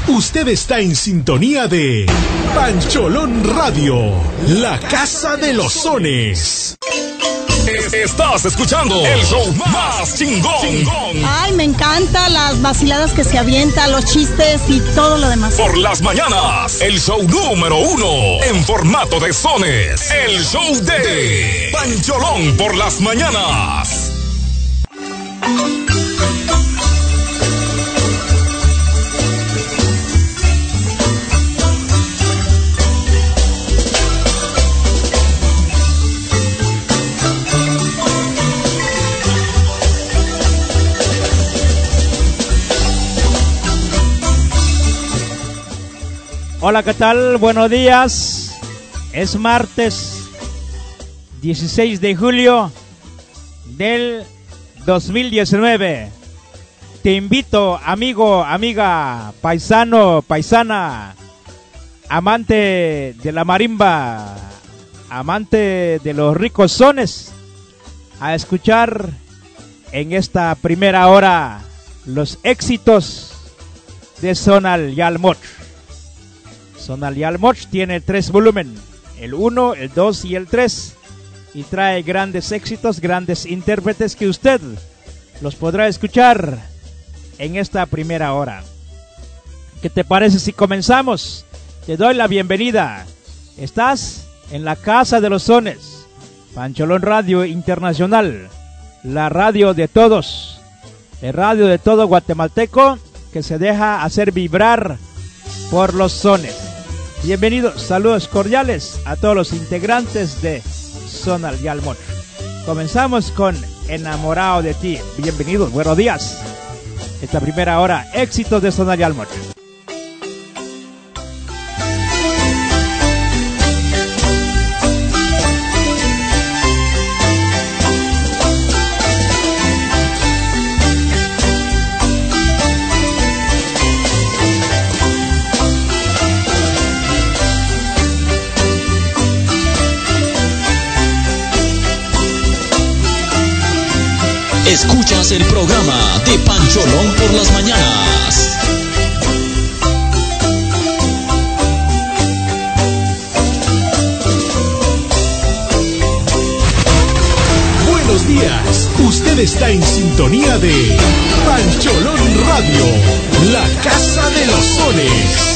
Usted está en sintonía de Pancholón Radio, la casa de los sones. Estás escuchando el show más chingón. Ay, me encanta las vaciladas que se avientan, los chistes y todo lo demás. Por las mañanas, el show número 1 en formato de sones. El show de Pancholón por las mañanas. Hola, ¿qué tal? Buenos días. Es martes 16 de julio del 2019. Te invito, amigo, amiga, paisano, paisana, amante de la marimba, amante de los ricos sones, a escuchar en esta primera hora los éxitos de Sonal Yalmoch. Sonal Yalmoch tiene 3 volúmenes, el 1, el 2 y el 3, y trae grandes éxitos, grandes intérpretes que usted los podrá escuchar en esta primera hora. ¿Qué te parece si comenzamos? Te doy la bienvenida. Estás en la Casa de los Sones, Pancholón Radio Internacional, la radio de todos, el radio de todo guatemalteco que se deja hacer vibrar por los sones. Bienvenidos, saludos cordiales a todos los integrantes de Sonal Yalmoch. Comenzamos con Enamorado de ti. Bienvenidos, buenos días. Esta primera hora, éxitos de Sonal Yalmoch. Escuchas el programa de Pancholón por las mañanas. Buenos días, usted está en sintonía de Pancholón Radio, la casa de los sones.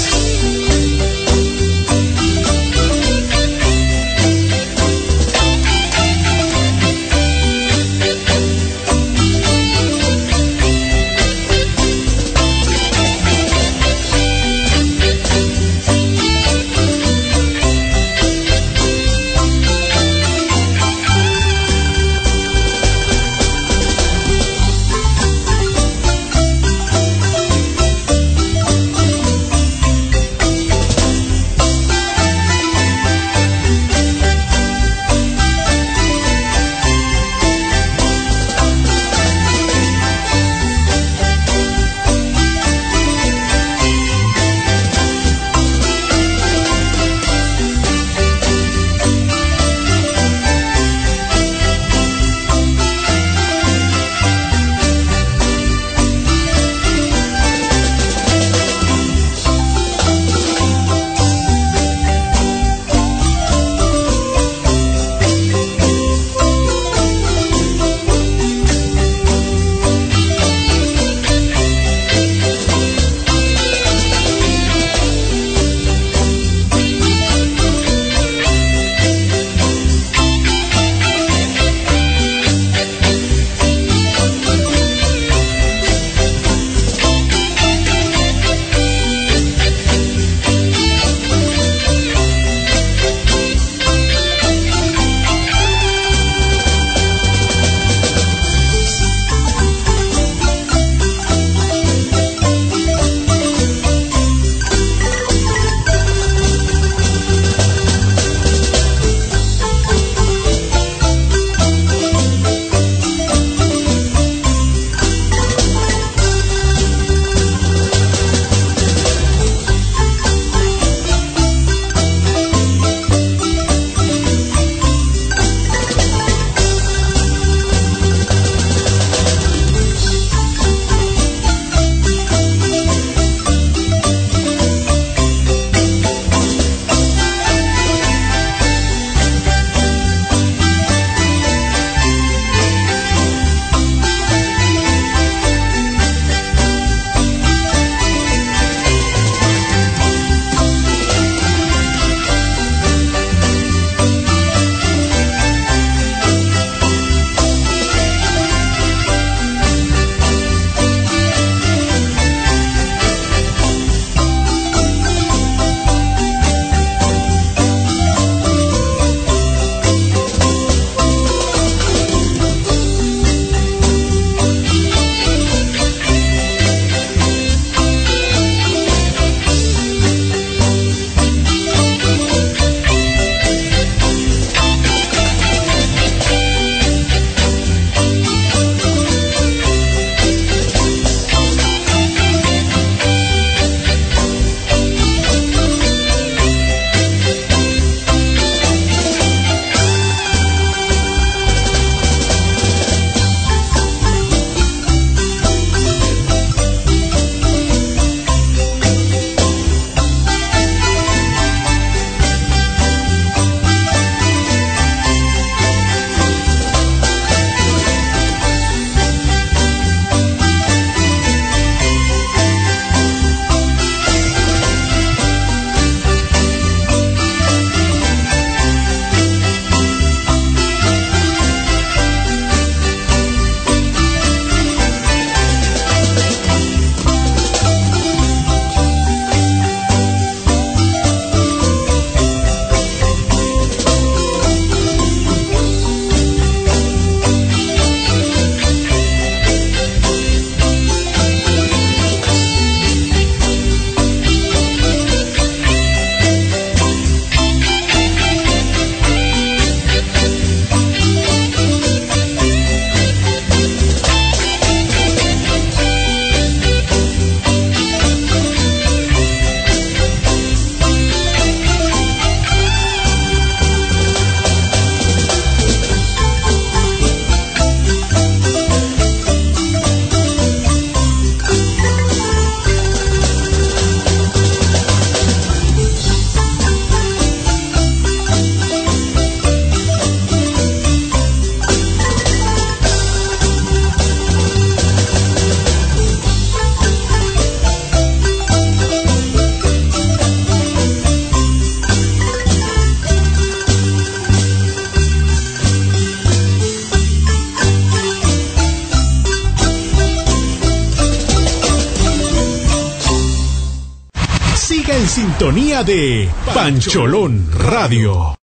Siga en sintonía de Pancholón Radio.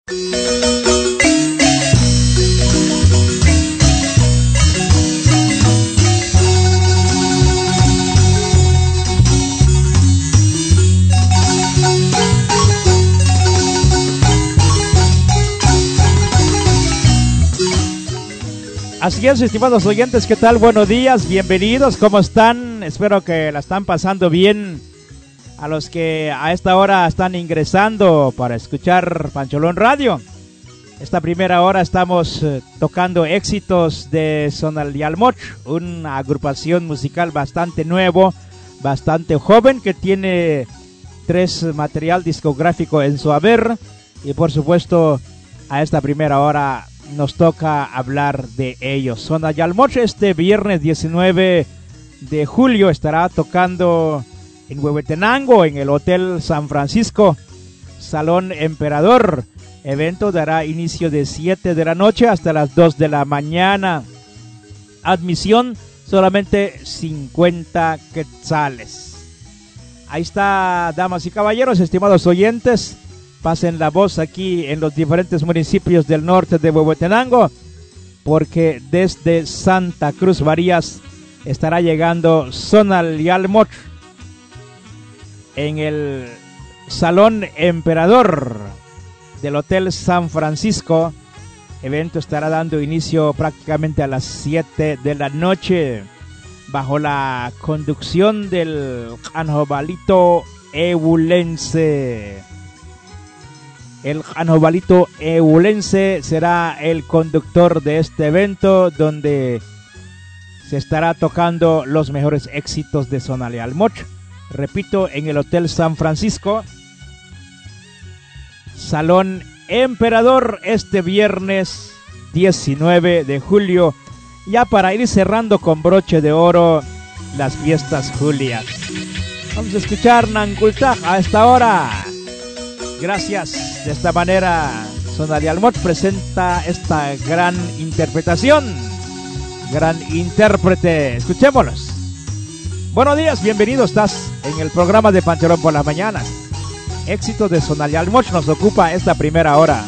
Así es, estimados oyentes, ¿qué tal? Buenos días, bienvenidos, ¿cómo están? Espero que la están pasando bien. A los que a esta hora están ingresando para escuchar Pancholón Radio. Esta primera hora estamos tocando éxitos de Sonalialmoch, una agrupación musical bastante nuevo, bastante joven, que tiene 3 material discográfico en su haber. Y por supuesto, a esta primera hora nos toca hablar de ellos. Sonalialmoch este viernes 19 de julio estará tocando en Huehuetenango, en el Hotel San Francisco, Salón Emperador. Evento dará inicio de 7 de la noche hasta las 2 de la mañana. Admisión solamente 50 quetzales. Ahí está, damas y caballeros, estimados oyentes. Pasen la voz aquí en los diferentes municipios del norte de Huehuetenango, porque desde Santa Cruz Varías estará llegando Sonalialmoch en el Salón Emperador del Hotel San Francisco. Evento estará dando inicio prácticamente a las 7 de la noche, bajo la conducción del Janobalito Ebulense. El Janobalito Ebulense será el conductor de este evento, donde se estará tocando los mejores éxitos de Sonalialmoch. Repito, en el Hotel San Francisco, Salón Emperador, este viernes 19 de julio, ya para ir cerrando con broche de oro las fiestas julias. Vamos a escuchar Nankultaj a esta hora. Gracias. De esta manera, Sonalialmoch presenta esta gran interpretación. Gran intérprete. Escuchémoslos. Buenos días, bienvenido. Estás en el programa de Pancholón por las mañanas. Éxito de Sonalialmoch nos ocupa esta primera hora.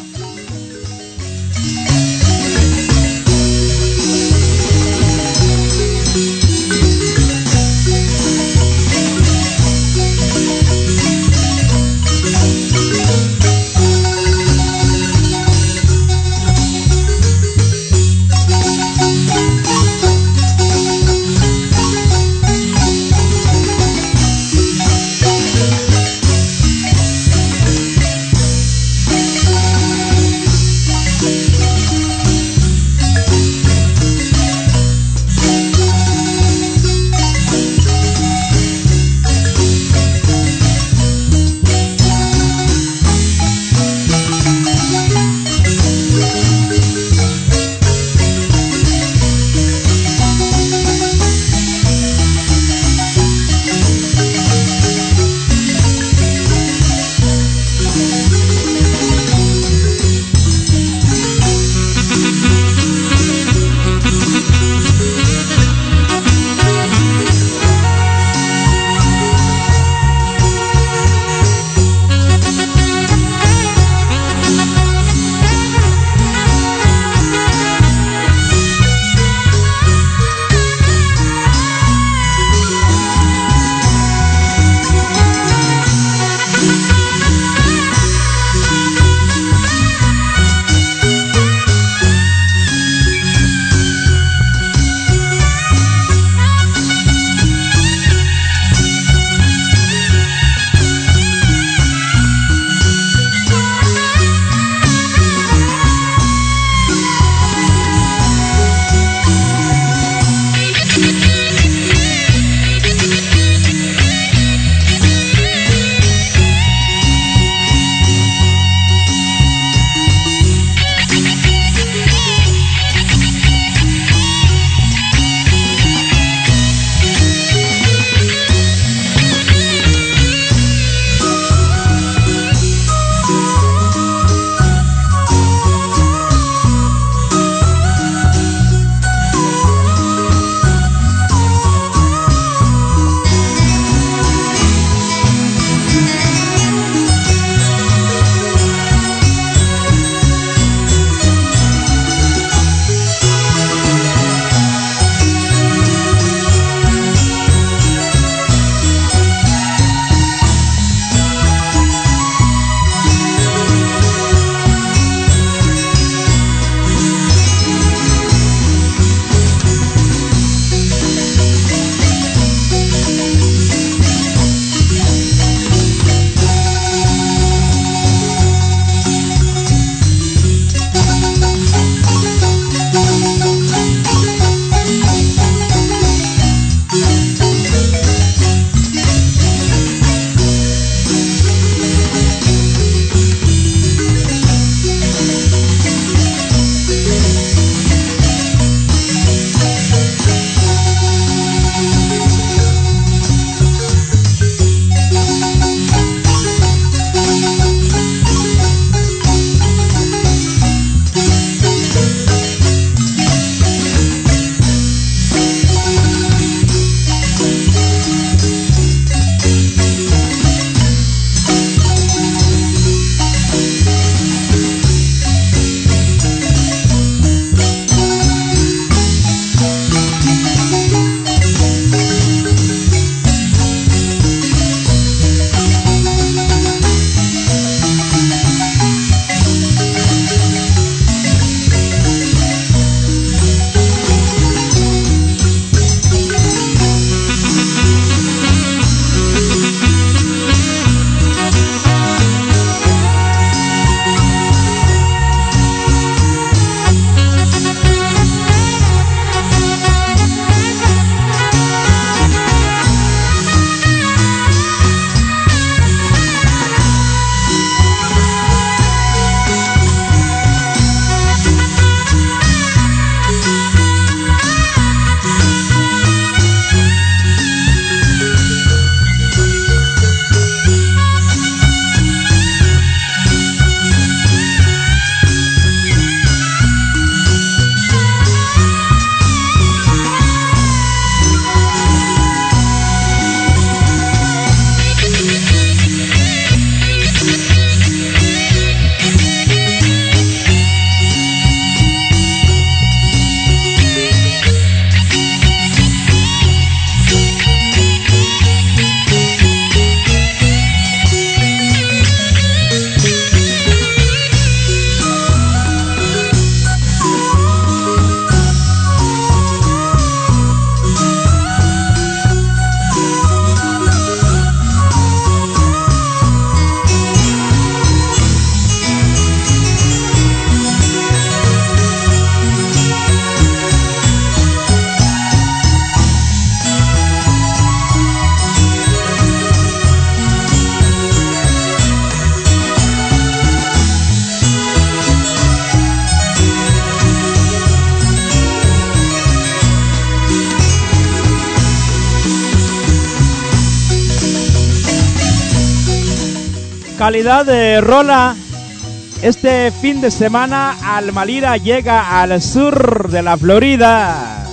calidad de rola, este fin de semana Alma Lira llega al sur de la Florida.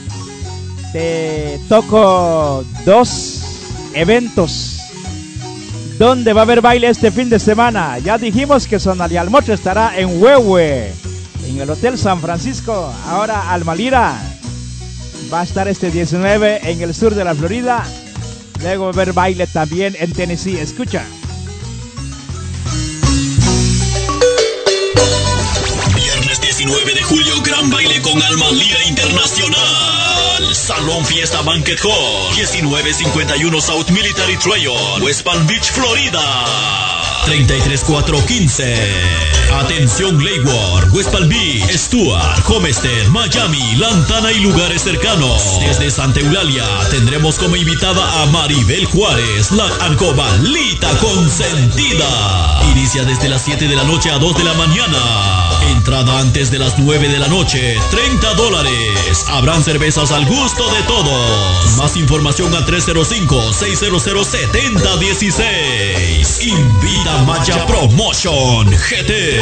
Te toco 2 eventos donde va a haber baile este fin de semana. Ya dijimos que Sonalialmoch estará en Huehue, en el Hotel San Francisco. Ahora Alma Lira va a estar este 19 en el sur de la Florida. Luego va a haber baile también en Tennessee. Escucha. Viernes 19 de julio, gran baile con Alma Lira Internacional. Salón Fiesta Banquet Hall, 1951 South Military Trail, West Palm Beach, Florida. 33415. Atención Leyward, West Palm Beach, Stuart, Homestead, Miami, Lantana y lugares cercanos. Desde Santa Eulalia tendremos como invitada a Maribel Juárez, la Ancobalita consentida. Inicia desde las 7 de la noche a 2 de la mañana. Entrada antes de las 9 de la noche, $30. Habrán cervezas al gusto de todos. Más información al 305-600-7016. Invita Maya Promotion GT.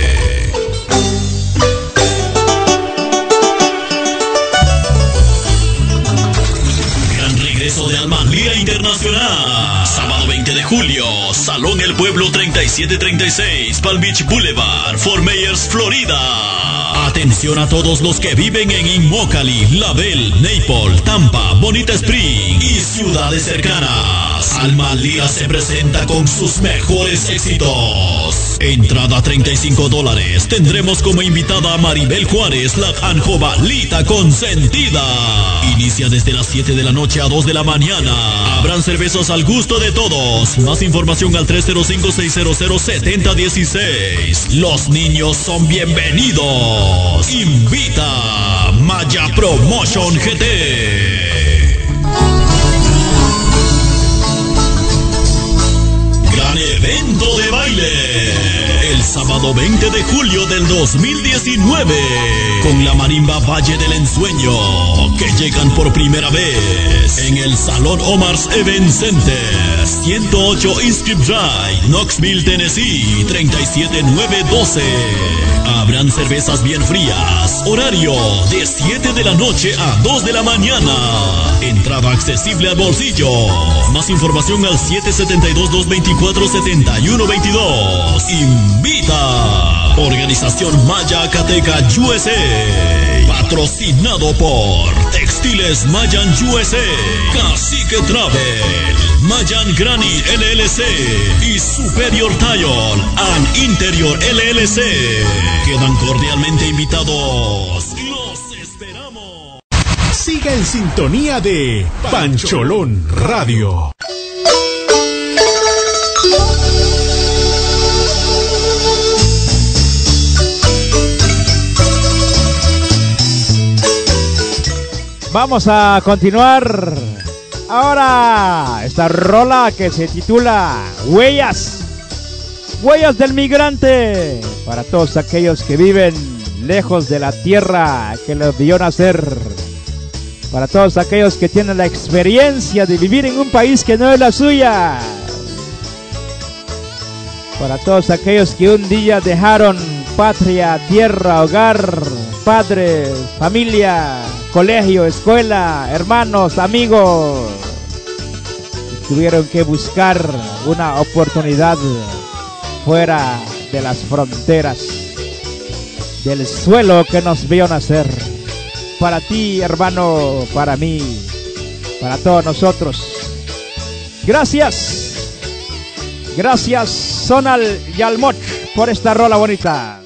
Gran regreso de Alma Lira Internacional. Sábado 20 de julio, Salón El Pueblo 3736, Palm Beach Boulevard, Fort Myers, Florida. Atención a todos los que viven en Immokalee, Lavelle, Naples, Tampa, Bonita Spring y ciudades cercanas. Alma Lira se presenta con sus mejores éxitos. Entrada $35. Tendremos como invitada a Maribel Juárez, la Ancobalita consentida. Inicia desde las 7 de la noche a 2 de la mañana. Habrán cervezas al gusto de todos. Más información al 305-600-7016. Los niños son bienvenidos. Invita Maya Promotion GT. Gran evento de baile. El sábado 20 de julio del 2019. Con la marimba Valle del Ensueño, que llegan por primera vez en el Salón Omar's Event Center, 108 Inscript Drive, Knoxville, Tennessee, 37912. Habrán cervezas bien frías. Horario de 7 de la noche a 2 de la mañana. Entrada accesible al bolsillo. Más información al 772-224-7122. Invita. Organización Maya Acateca USA. Patrocinado por Textiles Mayan USA, Cacique Travel, Mayan Granny LLC y Superior Tile and Interior LLC. Quedan cordialmente invitados. Los esperamos. Siga en sintonía de Pancholón Radio. Vamos a continuar ahora esta rola que se titula Huellas. Huellas del migrante. Para todos aquellos que viven lejos de la tierra que los vio nacer. Para todos aquellos que tienen la experiencia de vivir en un país que no es la suya. Para todos aquellos que un día dejaron patria, tierra, hogar, padres, familia, colegio, escuela, hermanos, amigos. Y tuvieron que buscar una oportunidad fuera de las fronteras del suelo que nos vio nacer. Para ti, hermano, para mí, para todos nosotros. Gracias. Gracias, Sonalialmoch, por esta rola bonita.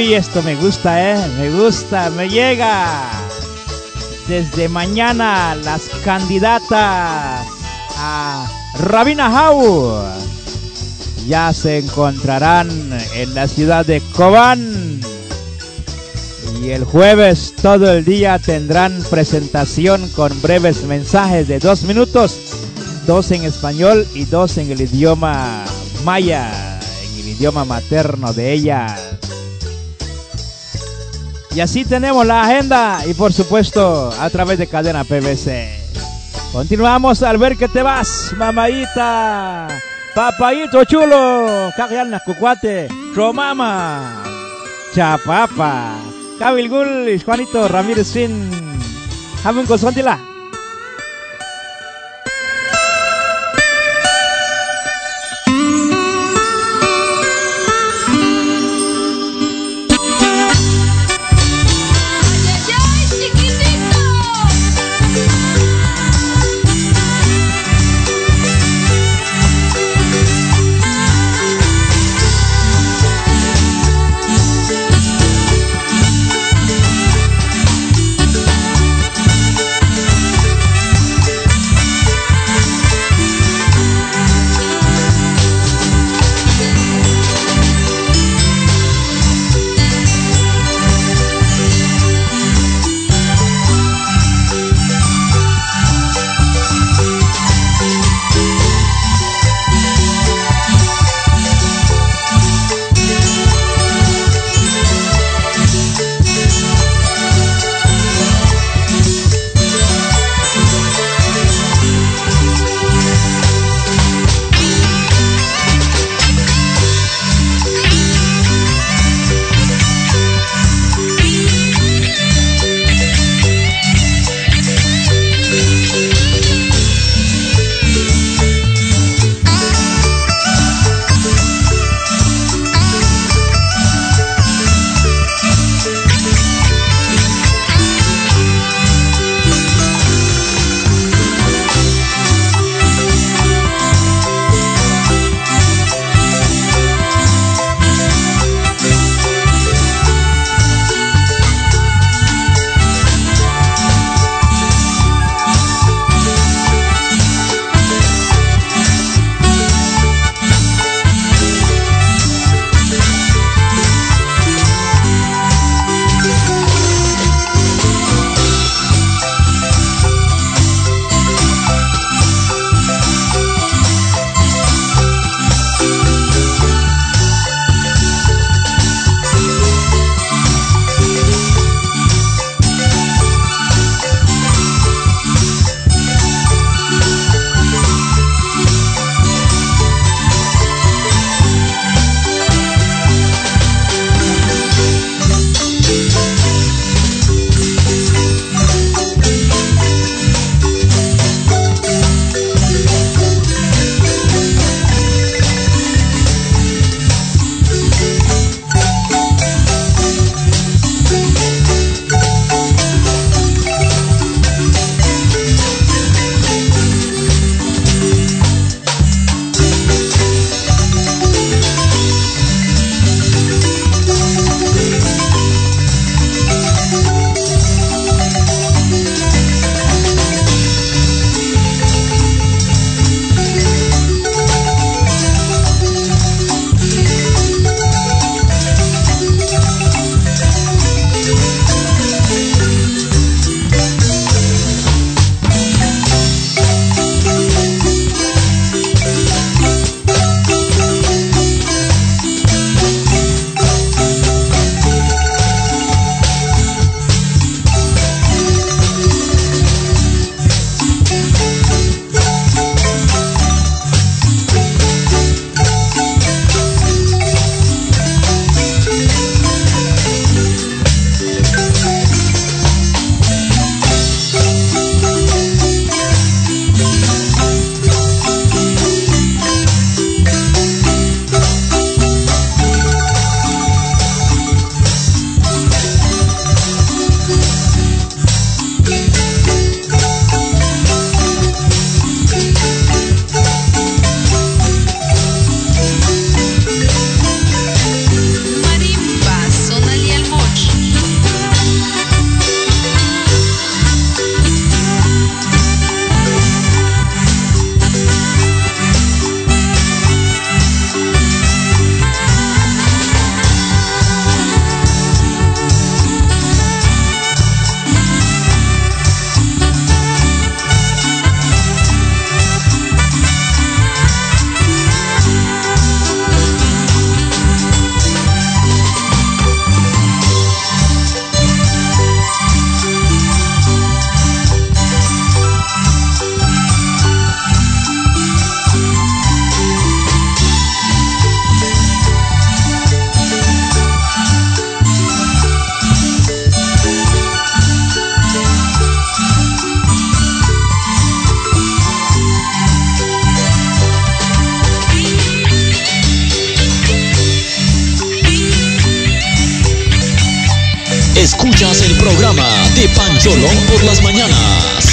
Uy, esto me gusta, me gusta, me llega. Desde mañana las candidatas a Rabina Jau ya se encontrarán en la ciudad de Cobán. Y el jueves todo el día tendrán presentación con breves mensajes de 2 minutos, 2 en español y 2 en el idioma maya, en el idioma materno de ellas. Y así tenemos la agenda y por supuesto a través de Cadena PBC. Continuamos al ver que te vas, mamadita, papayito chulo, Cagliana Cucuate, Romama, Chapapa, Cabilgul, Juanito Ramírez Fin, Jamun Cosontila. Escuchas el programa de Pancholón por las mañanas.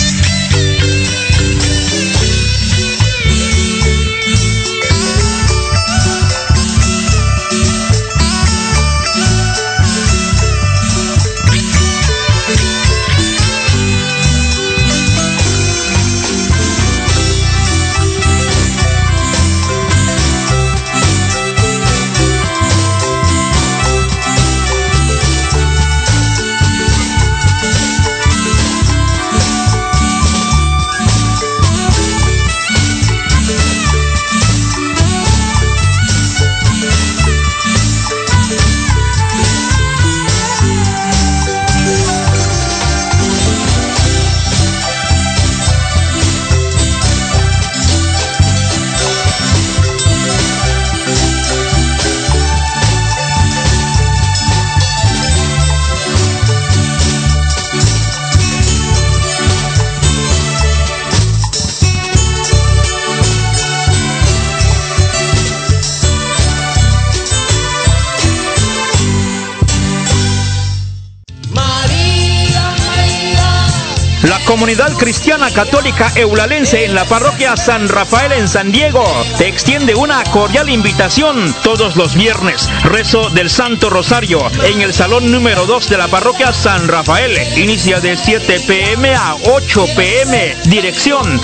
Comunidad Cristiana Católica Eulalense en la parroquia San Rafael en San Diego te extiende una cordial invitación todos los viernes. Rezo del Santo Rosario en el salón número 2 de la parroquia San Rafael. Inicia de 7 p.m. a 8 p.m. Dirección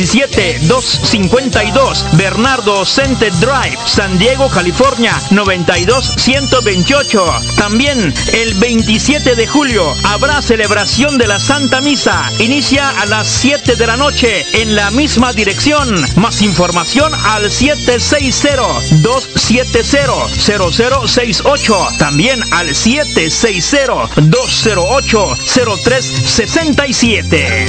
17252 Bernardo Center Drive, San Diego, California 92128. También el 27 de julio habrá celebración de la Santa Misa. Inicia a las 7 de la noche en la misma dirección. Más información al 760-270-0068. También al 760-208-0367.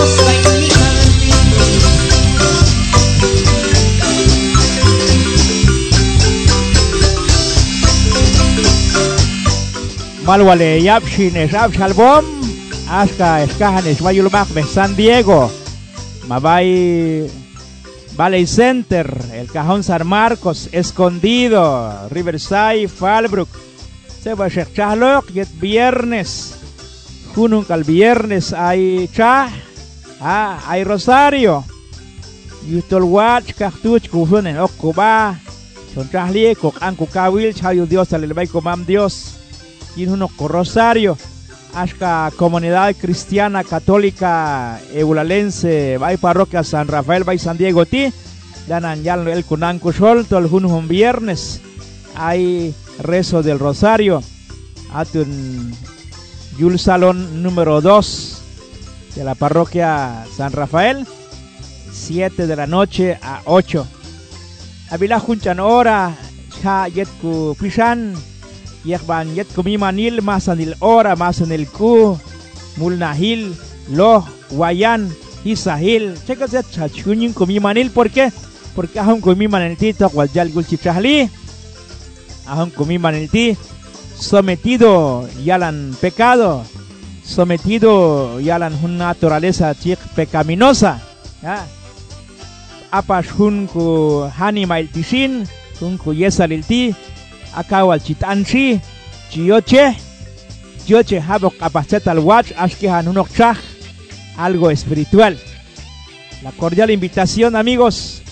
Malwale Yapshin es Absalbom. Hasta Escajanes, Mayulmag, San Diego, Mabay Valley Center, el Cajón San Marcos, Escondido, Riverside, Fallbrook, Seba Sheikh Chahlok, y el viernes, Jununk al viernes, hay hay Rosario, Yutolwach, Cartuch, Kufunen, Okuba, Son Chahli, Anku Kawil, Chayu Dios, Alelbay Comam Dios, y uno con Rosario. Ashka Comunidad Cristiana Católica Eulalense, Bay Parroquia San Rafael, Bay San Diego, Ti, Danan Yal el Kunan Kushol, todo el un viernes, hay rezo del Rosario, Atun Yul Salón número 2 de la Parroquia San Rafael, 7 de la noche a 8. Abila Junchan Ora, Cha Yetku Pishan, Yekban yet kumimanil masanil ora masanil ku mulnahil loh wayan hisahil. Checa set chachunin kumimanil, ¿por qué? Porque ahun kumimanil ti tokwal yal gulchichahli. Ahun kumimanil ti sometido yalan pecado, sometido yalan hun naturaleza chik pecaminosa. Apash hun ku hanimail tishin, hun ku yesalil ti. Akawal chitanchi, chioche habok apacet al watch, ashkehan unok chach, algo espiritual. La cordial invitación, amigos.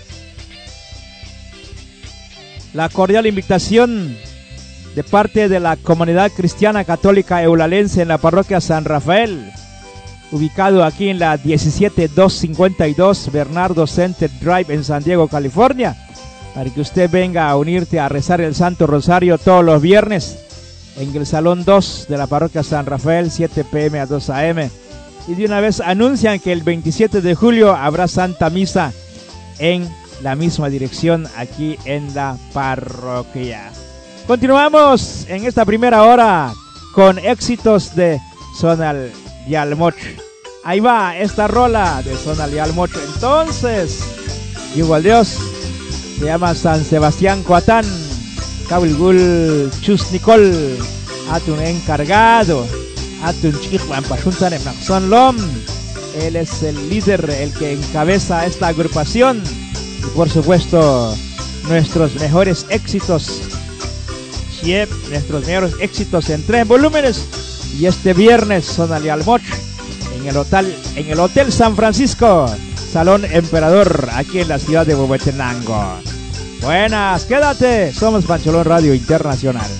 La cordial invitación de parte de la Comunidad Cristiana Católica Eulalense en la parroquia San Rafael, ubicado aquí en la 17252 Bernardo Center Drive en San Diego, California, para que usted venga a unirte a rezar el Santo Rosario todos los viernes en el Salón 2 de la Parroquia San Rafael, 7 p.m. a 2 a.m. Y de una vez anuncian que el 27 de julio habrá Santa Misa en la misma dirección aquí en la parroquia. Continuamos en esta primera hora con éxitos de Sonal Yalmoch. Ahí va esta rola de Sonal Yalmoch. Entonces, igual Dios. Se llama San Sebastián Coatán, Kabilgul Chus Nicol, Atun encargado, Atun Chihuan Pachuntan en Naxon Lom. Él es el líder, el que encabeza esta agrupación. Y por supuesto, nuestros mejores éxitos, nuestros mejores éxitos en 3 volúmenes, Y este viernes Sónale al Moch en el Hotel San Francisco, Salón Emperador, aquí en la ciudad de Huehuetenango. Buenas, quédate, somos Pancholón Radio Internacional.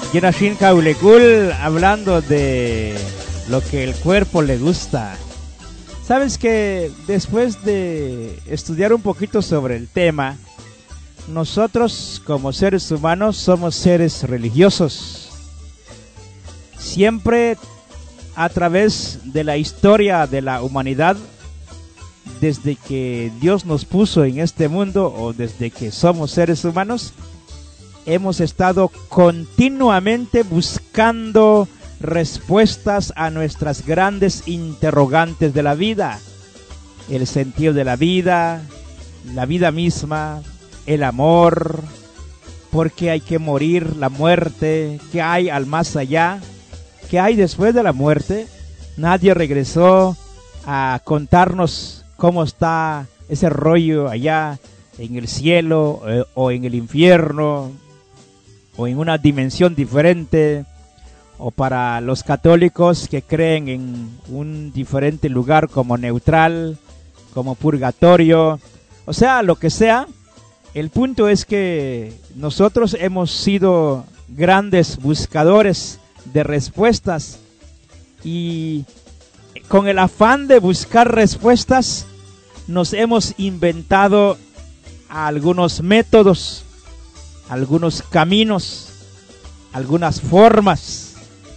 Yenashin Kaulegul, hablando de lo que el cuerpo le gusta. Sabes que después de estudiar un poquito sobre el tema, nosotros como seres humanos somos seres religiosos. Siempre a través de la historia de la humanidad, desde que Dios nos puso en este mundo o desde que somos seres humanos, hemos estado continuamente buscando respuestas a nuestras grandes interrogantes de la vida. El sentido de la vida misma, el amor, por qué hay que morir, la muerte, qué hay al más allá, qué hay después de la muerte. Nadie regresó a contarnos cómo está ese rollo allá en el cielo o en el infierno o en una dimensión diferente, o para los católicos que creen en un diferente lugar como neutral, como purgatorio, o sea, lo que sea. El punto es que nosotros hemos sido grandes buscadores de respuestas, y con el afán de buscar respuestas nos hemos inventado algunos métodos, algunos caminos, algunas formas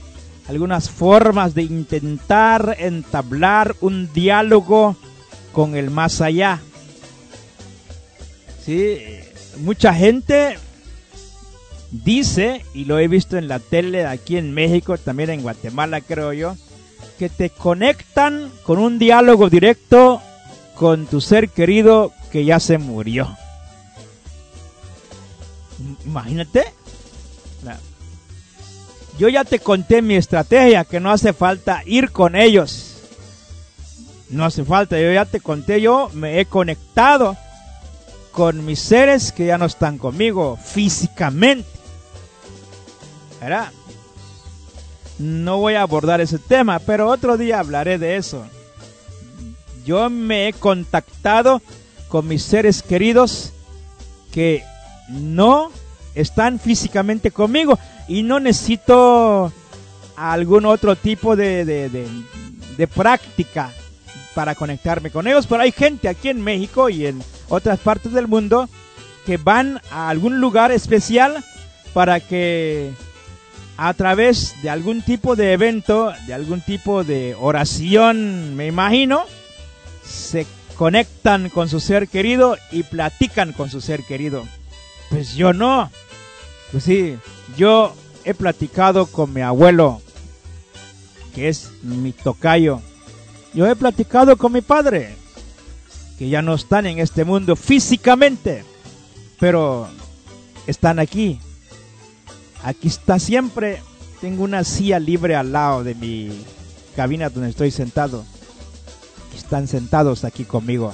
de intentar entablar un diálogo con el más allá. Sí, mucha gente dice, y lo he visto en la tele aquí en México, también en Guatemala creo yo, que te conectan con un diálogo directo con tu ser querido que ya se murió. Imagínate. Yo ya te conté mi estrategia, que no hace falta ir con ellos. No hace falta, yo ya te conté, yo me he conectado con mis seres que ya no están conmigo físicamente. ¿Verdad? No voy a abordar ese tema, pero otro día hablaré de eso. Yo me he contactado con mis seres queridos que no están físicamente conmigo, y no necesito algún otro tipo de práctica para conectarme con ellos. Pero hay gente aquí en México y en otras partes del mundo que van a algún lugar especial para que a través de algún tipo de evento, de algún tipo de oración, me imagino, se conectan con su ser querido y platican con su ser querido. Pues yo no. Pues sí, yo he platicado con mi abuelo, que es mi tocayo. Yo he platicado con mi padre, que ya no están en este mundo físicamente, pero están aquí. Aquí está siempre. Tengo una silla libre al lado de mi cabina donde estoy sentado. Están sentados aquí conmigo.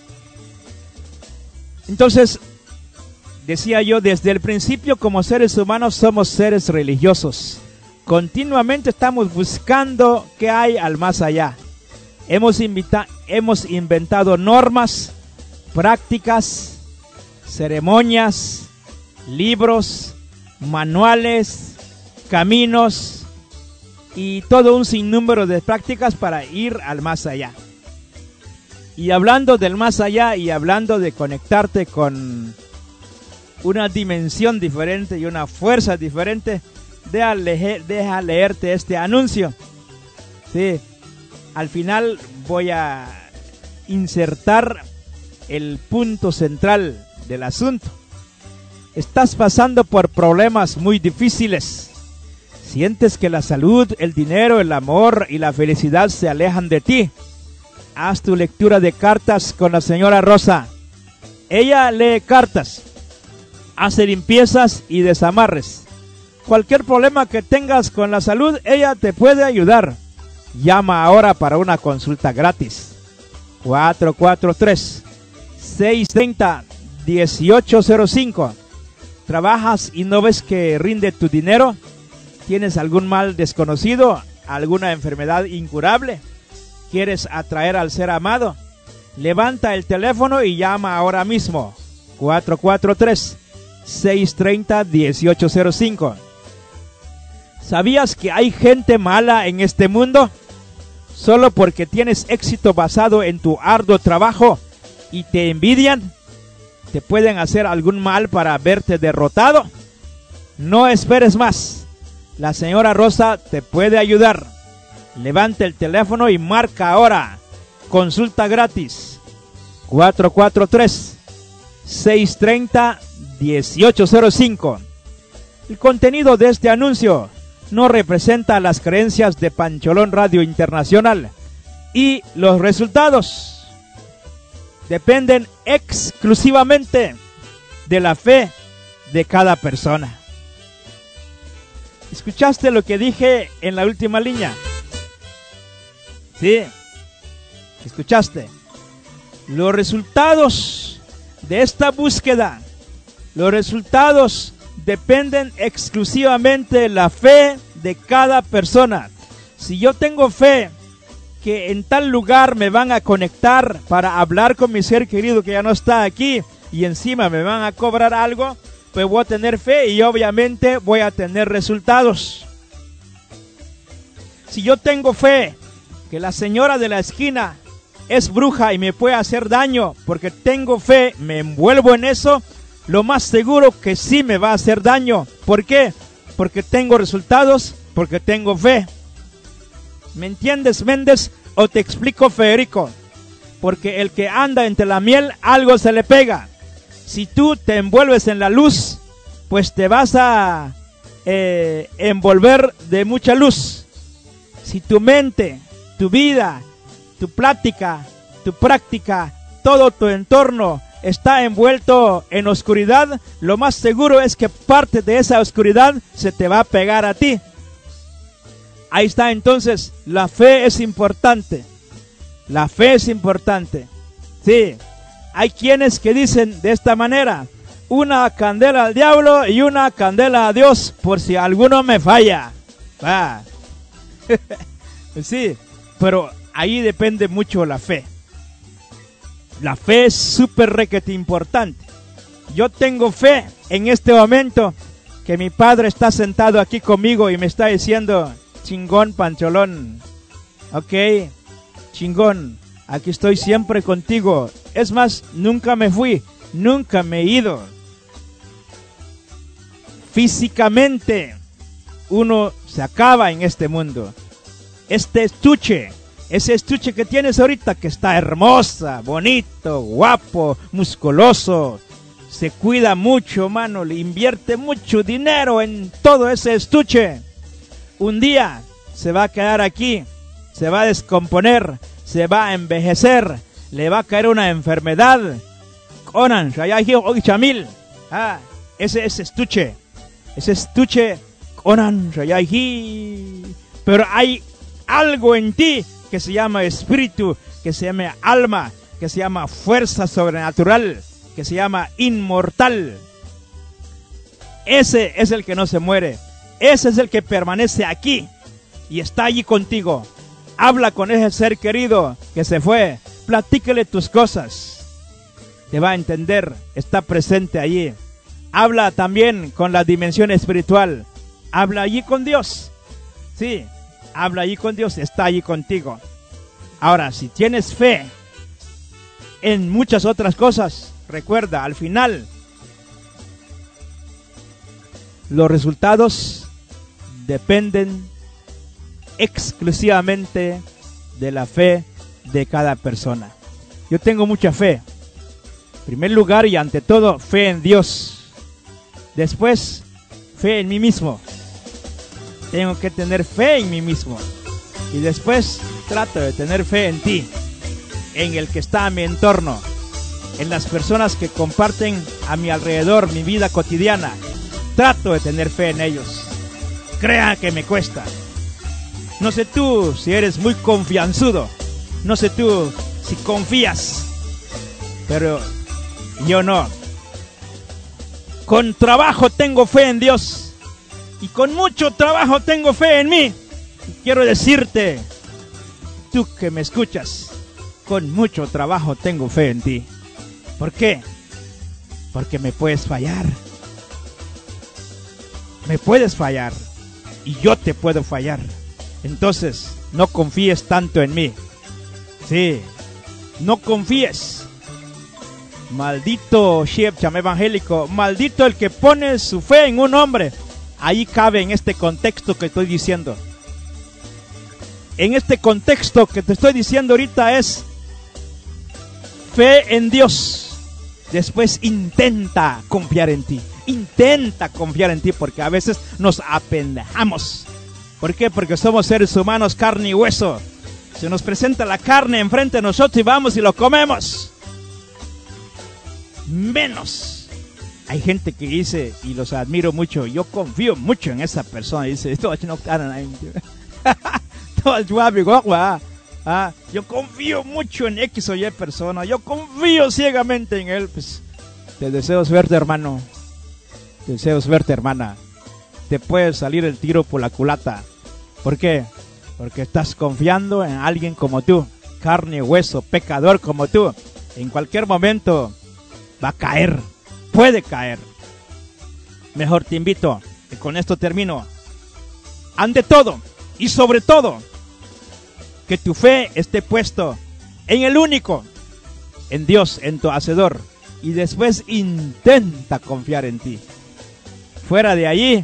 Entonces, decía yo, desde el principio como seres humanos somos seres religiosos. Continuamente estamos buscando qué hay al más allá. Hemos inventado normas, prácticas, ceremonias, libros, manuales, caminos y todo un sinnúmero de prácticas para ir al más allá. Y hablando del más allá y hablando de conectarte con una dimensión diferente y una fuerza diferente, deja leerte este anuncio. Sí, al final voy a insertar el punto central del asunto. Estás pasando por problemas muy difíciles. Sientes que la salud, el dinero, el amor y la felicidad se alejan de ti. Haz tu lectura de cartas con la señora Rosa. Ella lee cartas, hace limpiezas y desamarres. Cualquier problema que tengas con la salud, ella te puede ayudar. Llama ahora para una consulta gratis. 443-630-1805. ¿Trabajas y no ves que rinde tu dinero? ¿Tienes algún mal desconocido? ¿Alguna enfermedad incurable? ¿Quieres atraer al ser amado? Levanta el teléfono y llama ahora mismo. 443-630-1805. ¿Sabías que hay gente mala en este mundo? Solo porque tienes éxito basado en tu arduo trabajo y te envidian, te pueden hacer algún mal para verte derrotado. No esperes más. La señora Rosa te puede ayudar. Levanta el teléfono y marca ahora. Consulta gratis. 443-630-1805. El contenido de este anuncio no representa las creencias de Pancholón Radio Internacional y los resultados dependen exclusivamente de la fe de cada persona. ¿Escuchaste lo que dije en la última línea? Sí, escuchaste. Los resultados de esta búsqueda, los resultados dependen exclusivamente de la fe de cada persona. Si yo tengo fe que en tal lugar me van a conectar para hablar con mi ser querido que ya no está aquí y encima me van a cobrar algo, pues voy a tener fe y obviamente voy a tener resultados. Si yo tengo fe que la señora de la esquina es bruja y me puede hacer daño, porque tengo fe, me envuelvo en eso, lo más seguro que sí me va a hacer daño. ¿Por qué? Porque tengo resultados, porque tengo fe. ¿Me entiendes, Méndez? ¿O te explico, Federico? Porque el que anda entre la miel, algo se le pega. Si tú te envuelves en la luz, pues te vas a envolver de mucha luz. Si tu mente, tu vida, tu plática, tu práctica, todo tu entorno está envuelto en oscuridad, lo más seguro es que parte de esa oscuridad se te va a pegar a ti. Ahí está, entonces, la fe es importante. La fe es importante. Sí, hay quienes que dicen de esta manera: una candela al diablo y una candela a Dios, por si alguno me falla. Ah. Sí, pero ahí depende mucho la fe. La fe es súper requete importante. Yo tengo fe en este momento que mi padre está sentado aquí conmigo y me está diciendo: chingón, Pancholón. Ok, chingón, aquí estoy siempre contigo. Es más, nunca me fui, nunca me he ido. Físicamente, uno se acaba en este mundo. Este estuche, ese estuche que tienes ahorita, que está hermosa, bonito, guapo, musculoso, se cuida mucho, mano, le invierte mucho dinero en todo ese estuche. Un día se va a quedar aquí, se va a descomponer, se va a envejecer, le va a caer una enfermedad. Conan, Chamil, ese estuche, Conan, pero hay algo en ti que se llama espíritu, que se llama alma, que se llama fuerza sobrenatural, que se llama inmortal. Ese es el que no se muere. Ese es el que permanece aquí y está allí contigo. Habla con ese ser querido que se fue. Platícale tus cosas. Te va a entender. Está presente allí. Habla también con la dimensión espiritual. Habla allí con Dios. Sí, habla allí con Dios. Está allí contigo. Ahora, si tienes fe en muchas otras cosas, recuerda, al final, los resultados dependen exclusivamente de la fe de cada persona. Yo tengo mucha fe. En primer lugar y ante todo, fe en Dios. Después, fe en mí mismo. Tengo que tener fe en mí mismo. Y después, trato de tener fe en ti, en el que está a mi entorno, en las personas que comparten a mi alrededor mi vida cotidiana. Trato de tener fe en ellos. Crea que me cuesta. No sé tú si eres muy confianzudo. No sé tú si confías. Pero yo no. Con trabajo tengo fe en Dios. Y con mucho trabajo tengo fe en mí. Y quiero decirte, tú que me escuchas, con mucho trabajo tengo fe en ti. ¿Por qué? Porque me puedes fallar. Me puedes fallar. y yo te puedo fallar. Entonces, no confíes tanto en mí. Sí, no confíes. Maldito Chef Cham evangélico, maldito el que pone su fe en un hombre. Ahí cabe en este contexto que estoy diciendo. En este contexto que te estoy diciendo ahorita es fe en Dios. Después intenta confiar en ti. Intenta confiar en ti, porque a veces nos apendejamos. ¿Por qué? Porque somos seres humanos, carne y hueso. Se nos presenta la carne enfrente de nosotros y vamos y lo comemos. Menos. Hay gente que dice, y los admiro mucho, yo confío mucho en esa persona. Dice, yo confío mucho en X o Y persona. Yo confío ciegamente en él. Pues, te deseo suerte, hermano. Te deseo suerte, hermana. Te puede salir el tiro por la culata. ¿Por qué? Porque estás confiando en alguien como tú, carne y hueso, pecador como tú. En cualquier momento va a caer, puede caer. Mejor te invito, y con esto termino. Ante todo y sobre todo, que tu fe esté puesto en el único, en Dios, en tu Hacedor. Y después intenta confiar en ti. Fuera de allí,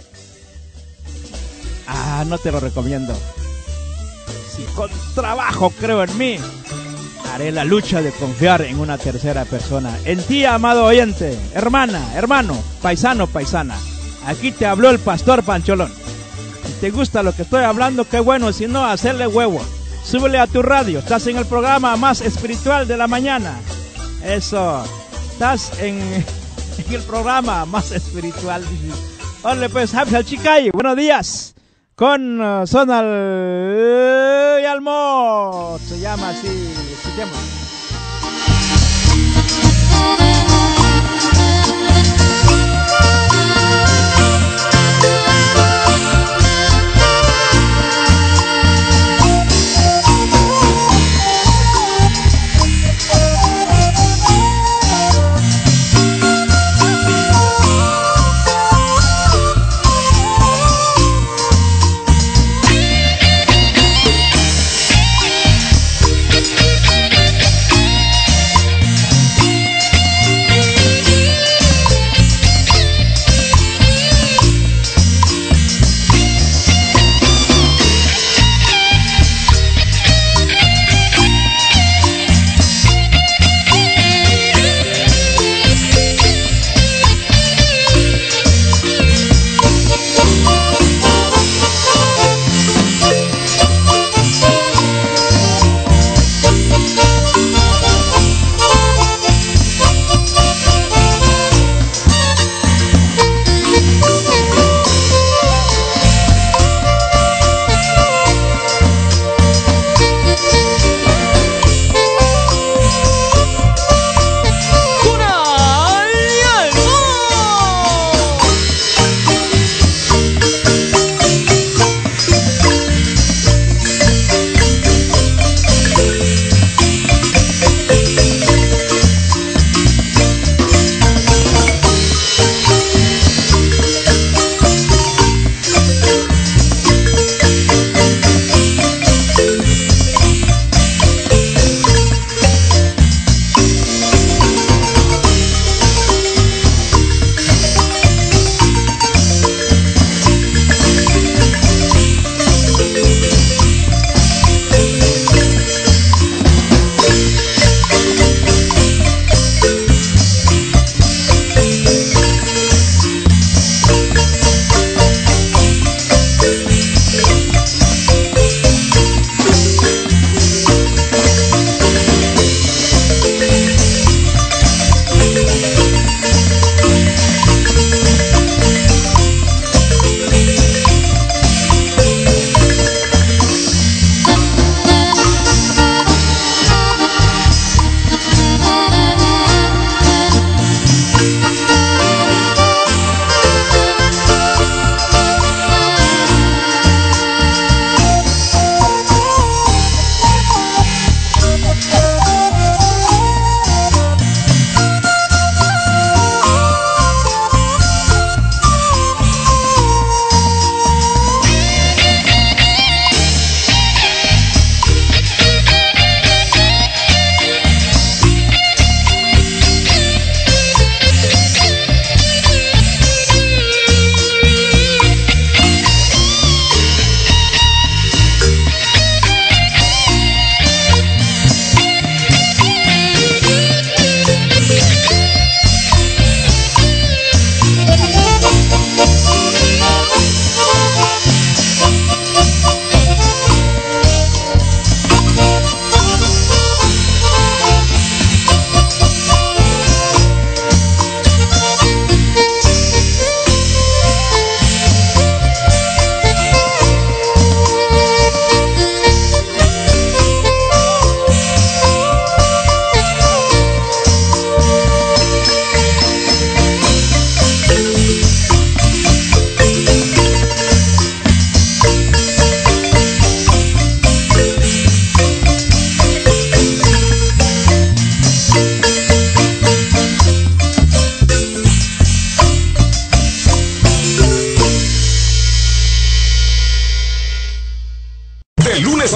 no te lo recomiendo. Si con trabajo creo en mí, haré la lucha de confiar en una tercera persona. En ti, amado oyente, hermana, hermano, paisano, paisana. Aquí te habló el pastor Pancholón. Si te gusta lo que estoy hablando, qué bueno. Si no, hacerle huevo. Súbele a tu radio. Estás en el programa más espiritual de la mañana. Eso. Estás en el programa más espiritual. Hola, pues, Happy Chicay. Buenos días. Con Sonal y Almor. Se llama así. Escuchemos.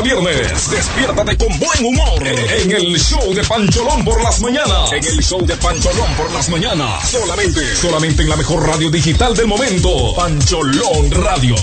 viernes, despiértate con buen humor en el show de Pancholón por las mañanas. En el show de Pancholón por las mañanas. Solamente en la mejor radio digital del momento. Pancholón Radio.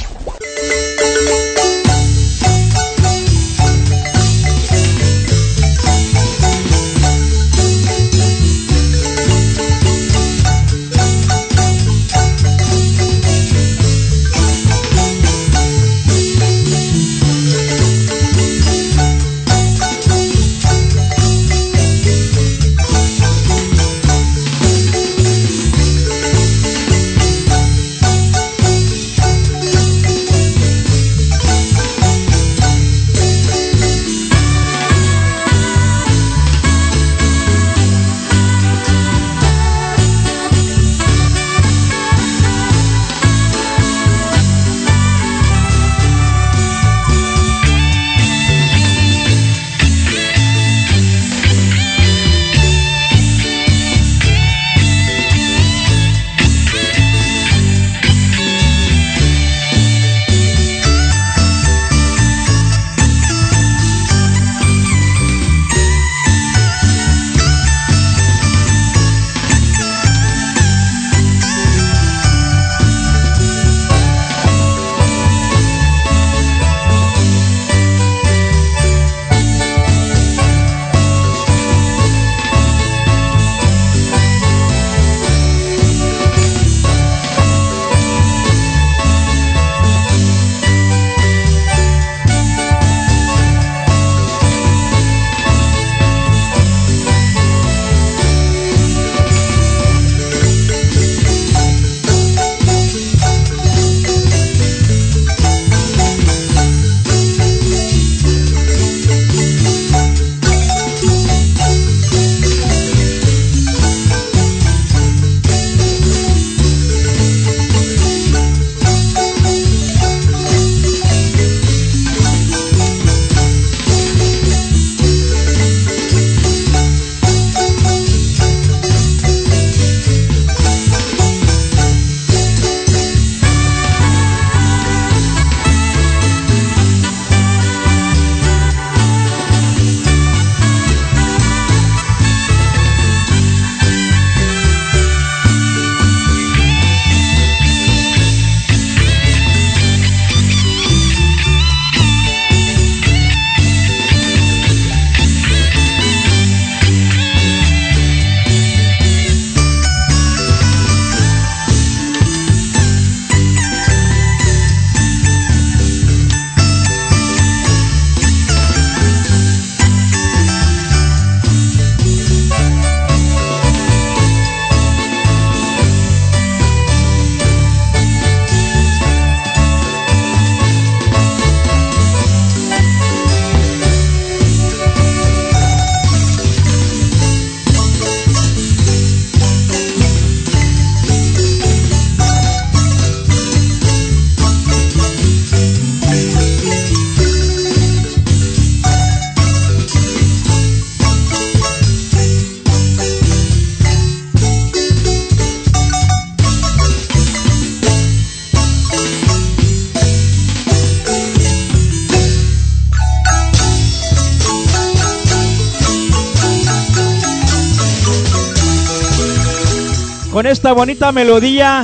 Con esta bonita melodía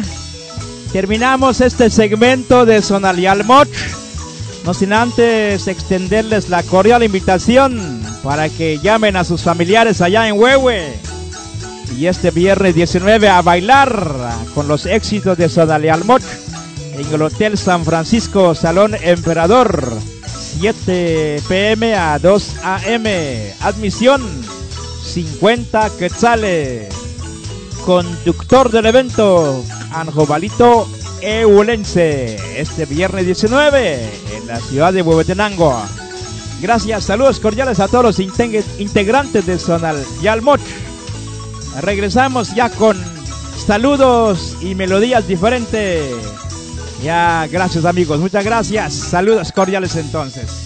terminamos este segmento de Sonalialmoch. No sin antes extenderles la cordial invitación para que llamen a sus familiares allá en Huehue. Y este viernes 19 a bailar con los éxitos de Sonalialmoch en el Hotel San Francisco, Salón Emperador, 7 p.m. a 2 a.m. Admisión 50 quetzales. Conductor del evento, Anjobalito Eulense, este viernes 19 en la ciudad de Huehuetenango. Gracias, saludos cordiales a todos los integrantes de Sonalialmoch. Regresamos ya con saludos y melodías diferentes. Ya, gracias amigos, muchas gracias. Saludos cordiales entonces.